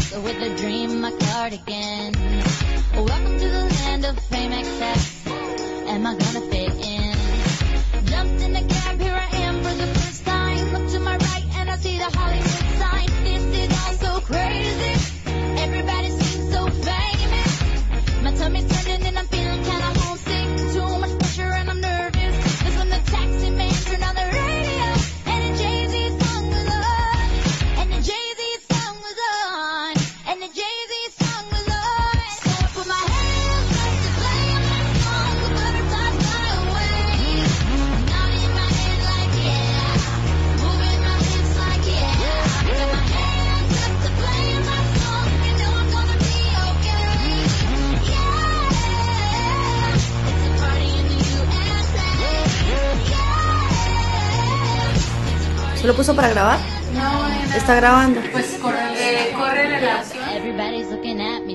with a dream, my cardigan. Welcome to the land of fame excess. Am I gonna fit in? Jumped in the cab, here I am for the first time. Look to my right and I see the Hollywood sign. This is all so crazy. Everybody seems so famous. My tummy's turning and I'm feeling kinda homesick. Too much pressure and I'm nervous. That's when the taxi man turned on the radio and the Jay-Z song was on. And the Jay-Z song was on. And the Jay-Z song was on. So I put my hands up to play my song. The butterflies fly away. Nodding in my head like yeah. Moving my lips like yeah. Got my hands up to play my song. You know I'm gonna be okay. Yeah. It's a party in the USA. Yeah. ¿Se lo puso para grabar? No, nena. Está grabando. Pues corre la grabación. Everybody's looking at